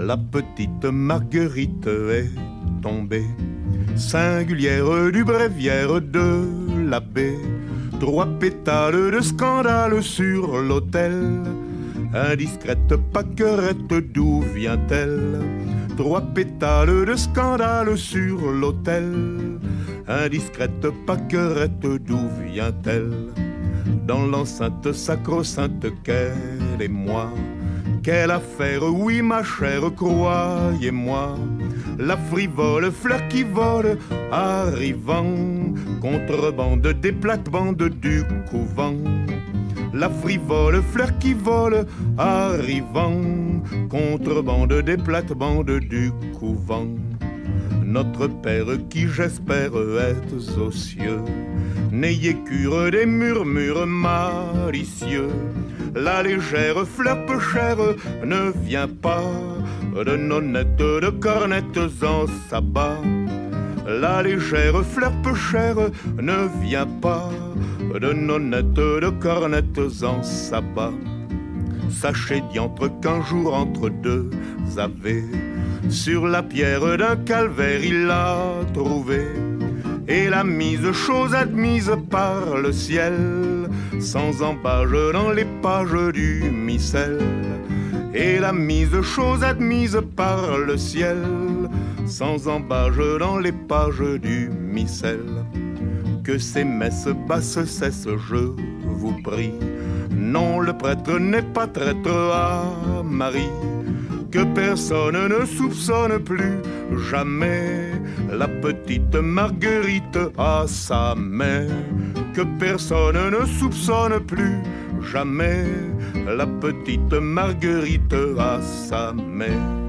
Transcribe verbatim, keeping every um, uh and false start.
La petite Marguerite est tombée, singulière du bréviaire de l'abbé. Trois pétales de scandale sur l'autel. Indiscrète paquerette, d'où vient-elle? Trois pétales de scandale sur l'autel. Indiscrète paquerette, d'où vient-elle? Dans l'enceinte sacro-sainte, qu'elle et moi. Quelle affaire, oui ma chère, croyez-moi. La frivole fleur qui vole, arrivant, contrebande des plates-bandes du couvent. La frivole fleur qui vole, arrivant, contrebande des plates-bandes du couvent. Notre Père qui j'espère est aux cieux, n'ayez cure des murmures malicieux. La légère fleur peu chère ne vient pas de nonnettes, de cornettes en sabbat. La légère fleur peu chère ne vient pas de nonnettes, de cornettes en sabbat. Sachez diantre qu'un jour entre deux ave, sur la pierre d'un calvaire il l'a trouvé, et l'a mise chose admise par le ciel, sans embâge dans les pages du missel. Et la mise chose admise par le ciel, sans embâge dans les pages du missel. Que ces messes basses cessent, je vous prie. Non, le prêtre n'est pas traître à Marie. Que personne ne soupçonne plus jamais la petite Marguerite à sa mère. Que personne ne soupçonne plus jamais la petite Marguerite à sa mère.